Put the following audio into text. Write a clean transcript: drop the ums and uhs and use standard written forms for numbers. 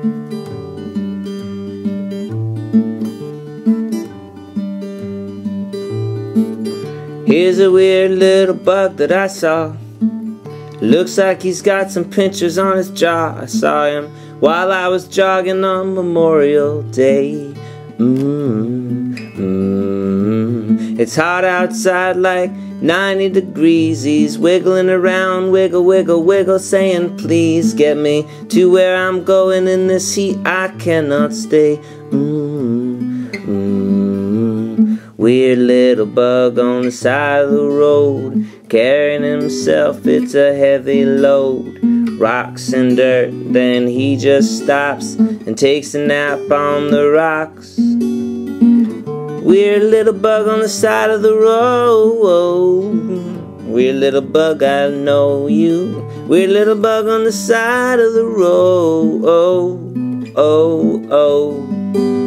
Here's a weird little bug that I saw. Looks like he's got some pinchers on his jaw. I saw him while I was jogging on Memorial Day. It's hot outside, like 90 degrees. He's wiggling around, wiggle, wiggle, wiggle, saying, please get me to where I'm going. In this heat I cannot stay. Weird little bug on the side of the road, carrying himself, it's a heavy load. Rocks and dirt, then he just stops and takes a nap on the rocks. Weird little bug on the side of the road. Weird little bug, I know you. Weird little bug on the side of the road. Oh, oh, oh.